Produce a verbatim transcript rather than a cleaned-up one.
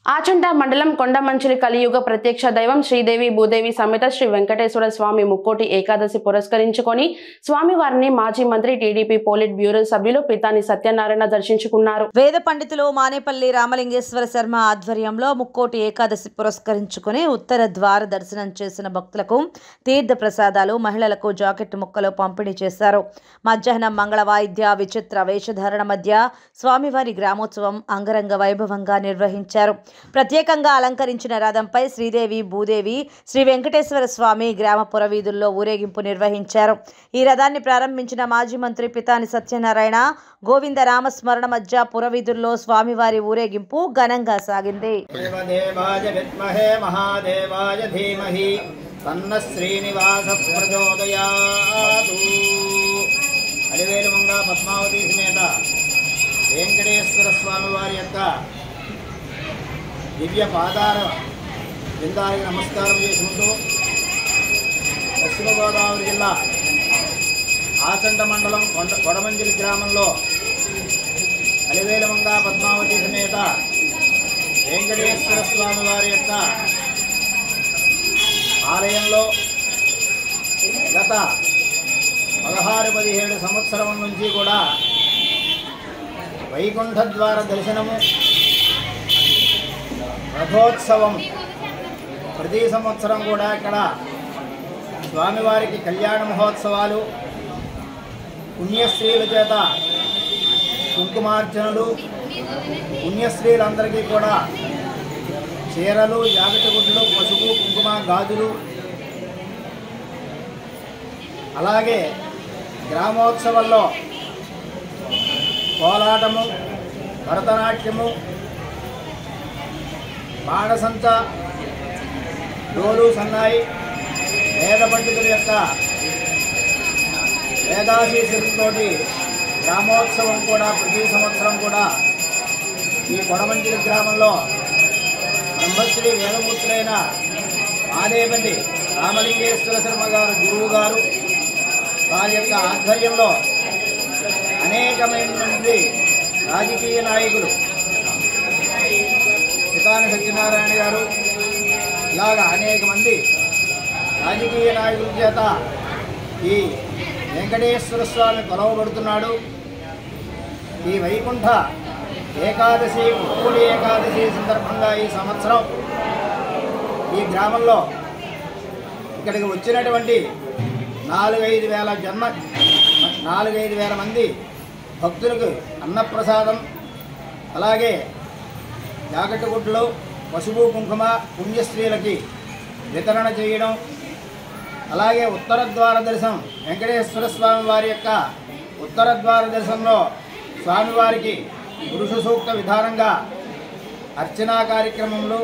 ఆచంట మండలం కొండమంచిలి కలియుగ ప్రత్యక్ష దైవం శ్రీదేవి భూదేవి సమేత శ్రీ వెంకటేశ్వర స్వామి ముక్కోటి ఏకాదశి పురస్కరించుకొని స్వామివారిని మాజీ మంత్రి టీడీపీ పోలిట్ బ్యూరో సభ్యులు పితాని సత్యనారాయణ దర్శించుకున్నారు. వేద పండితులు మానేపల్లి రామలింగేశ్వర శర్మ ఆధ్వర్యంలో ముక్కోటి ఏకాదశి పురస్కరించుకొని ఉత్తర ద్వార దర్శనం చేసిన భక్తులకు తీర్థ ప్రసాదాలు, మహిళలకు జాకెట్ ముక్కలు పంపిణీ చేశారు. మధ్యాహ్నం మంగళ వాయిద్య విచిత్ర వేషధారణ మధ్య స్వామివారి గ్రామోత్సవం అంగరంగ వైభవంగా నిర్వహించారు. ప్రత్యేకంగా అలంకరించిన రథంపై శ్రీదేవి భూదేవి శ్రీ వెంకటేశ్వర స్వామి గ్రామ పురవీధుల్లో ఊరేగింపు నిర్వహించారు. ఈ రథాన్ని ప్రారంభించిన మాజీ మంత్రి పితాని సత్యనారాయణ గోవింద రామస్మరణ మధ్య పురవీధుల్లో స్వామివారి ఊరేగింపు ఘనంగా సాగింది. వెంకటేశ్వర స్వామి వారి యొక్క దివ్య పాదార బృందానికి నమస్కారం చేసుకుంటూ పశ్చిమ గోదావరి జిల్లా ఆచంట మండలం కొండ కొడమంజిలి గ్రామంలో అలివేలమంగ పద్మావతి సమేత వెంకటేశ్వర స్వామి వారి యొక్క ఆలయంలో గత పదహారు పదిహేడు సంవత్సరం నుంచి కూడా వైకుంఠ ద్వార దర్శనము, రథోత్సవం ప్రతి సంవత్సరం కూడా ఇక్కడ స్వామివారికి కళ్యాణ మహోత్సవాలు, పుణ్యశ్రీల చేత కుంకుమార్చనలు, పుణ్యశ్రీలందరికీ కూడా చీరలు, జాకెట్ గుడ్లు, పసుపు, కుంకుమ, గాజులు, అలాగే గ్రామోత్సవాల్లో కోలాటము, భరతనాట్యము, బాణసంచ, డోలు, సన్నాయి, వేద పండితుల యొక్క వేదాశీసులతోటి గ్రామోత్సవం కూడా ప్రతి సంవత్సరం కూడా ఈ కొడమంజిలి గ్రామంలో బ్రహ్మశ్రీ వేదమూర్తులైన మానేపల్లి రామలింగేశ్వర శర్మ గారు గురువు గారు వారి యొక్క ఆధ్వర్యంలో అనేకమైనటువంటి రాజకీయ నాయకులు, పితాని సత్యనారాయణ గారు, ఇలాగా అనేక మంది రాజకీయ నాయకుల చేత ఈ వెంకటేశ్వర స్వామి కొలవబడుతున్నాడు. ఈ వైకుంఠ ఏకాదశి, ముక్కోటి ఏకాదశి సందర్భంగా ఈ సంవత్సరం ఈ గ్రామంలో ఇక్కడికి వచ్చినటువంటి నాలుగైదు వేల జన్మ నాలుగైదు వేల మంది భక్తులకు అన్నప్రసాదం, అలాగే జాకెట్ గుడ్లు, పసుపు, కుంకుమ పుణ్యశ్రీలకి వితరణ చేయడం, అలాగే ఉత్తర ద్వార దర్శనం వెంకటేశ్వర స్వామి వారి యొక్క ఉత్తర ద్వార దర్శనంలో స్వామివారికి పురుష సూక్త విధానంగా అర్చనా కార్యక్రమంలో